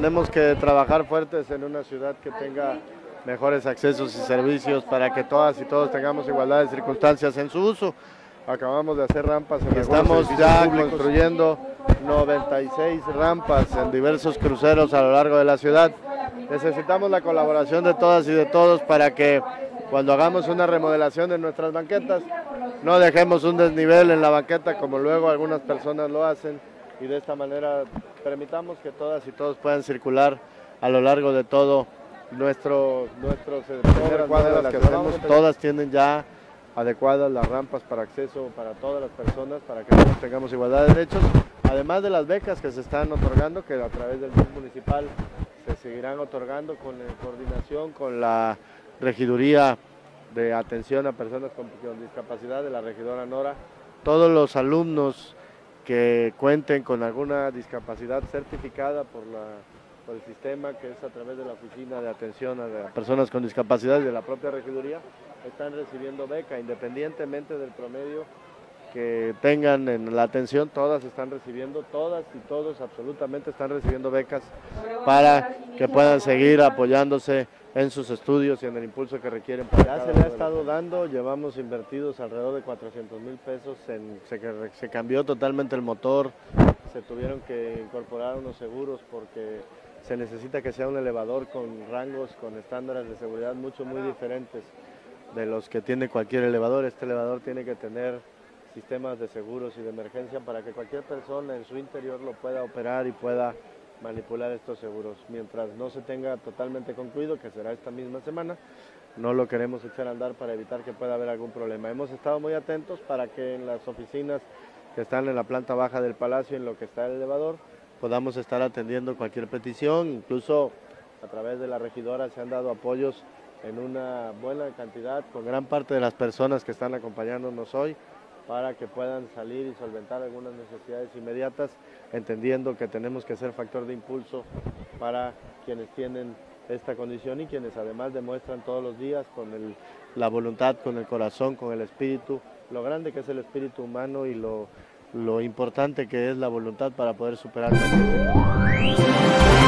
tenemos que trabajar fuertes en una ciudad que tenga mejores accesos y servicios para que todas y todos tengamos igualdad de circunstancias en su uso. Acabamos de hacer rampas en estamos ya construyendo 96 rampas en diversos cruceros a lo largo de la ciudad. Necesitamos la colaboración de todas y de todos para que cuando hagamos una remodelación de nuestras banquetas no dejemos un desnivel en la banqueta como luego algunas personas lo hacen, y de esta manera permitamos que todas y todos puedan circular a lo largo de todo nuestros cuadras que hacemos. Todas tienen ya adecuadas las rampas para acceso para todas las personas, para que todos tengamos igualdad de derechos, además de las becas que se están otorgando, que a través del BID municipal se seguirán otorgando con coordinación con la Regiduría de Atención a Personas con Discapacidad de la regidora Nora. Todos los alumnos que cuenten con alguna discapacidad certificada por el sistema, que es a través de la Oficina de Atención a Personas con Discapacidad y de la propia regiduría, están recibiendo beca, independientemente del promedio que tengan en la atención. Todas están recibiendo, todas y todos absolutamente están recibiendo becas para que puedan seguir apoyándose en sus estudios y en el impulso que requieren. Ya se le ha estado dando, llevamos invertidos alrededor de 400,000 pesos, se cambió totalmente el motor, se tuvieron que incorporar unos seguros porque se necesita que sea un elevador con rangos, con estándares de seguridad muy diferentes de los que tiene cualquier elevador. Este elevador tiene que tener sistemas de seguros y de emergencia para que cualquier persona en su interior lo pueda operar y pueda manipular estos seguros. Mientras no se tenga totalmente concluido, que será esta misma semana, no lo queremos echar a andar para evitar que pueda haber algún problema. Hemos estado muy atentos para que en las oficinas que están en la planta baja del Palacio, en lo que está el elevador, podamos estar atendiendo cualquier petición. Incluso a través de la regidora se han dado apoyos en una buena cantidad con gran parte de las personas que están acompañándonos hoy, para que puedan salir y solventar algunas necesidades inmediatas, entendiendo que tenemos que ser factor de impulso para quienes tienen esta condición y quienes además demuestran todos los días con la voluntad, con el corazón, con el espíritu, lo grande que es el espíritu humano y lo importante que es la voluntad para poder superar la crisis.